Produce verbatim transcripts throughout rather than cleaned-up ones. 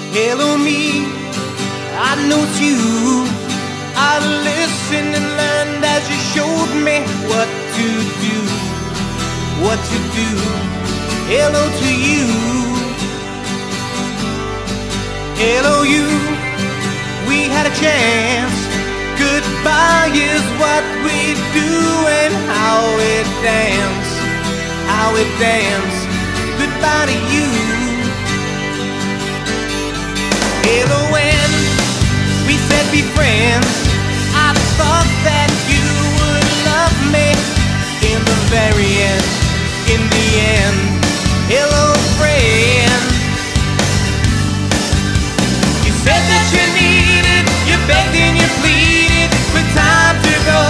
Hello me, I know it's you. I listened and learned as you showed me what to do, what to do. Hello to you. Hello you, we had a chance. Goodbye is what we do and how it dance, how it dance. Goodbye to you. Hello when we said be friends, I thought that you would love me. In the very end, in the end, hello friend. You said that you needed, you begged and you pleaded for time to go.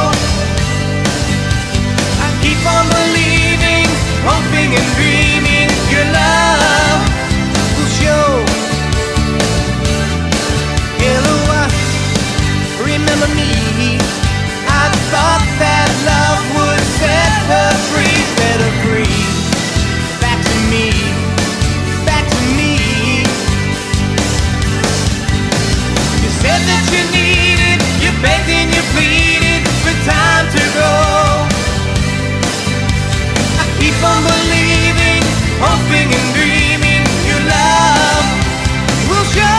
I keep on believing, hoping and dreaming your love will show. Hello us, remember me. I thought that love would set her free, set her free. Back to me, back to me. You said that you needed, you begged and you pleaded for time to go. I keep on believing, hoping and dreaming your love will show.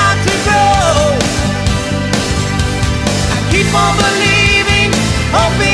Keep on believing, hoping.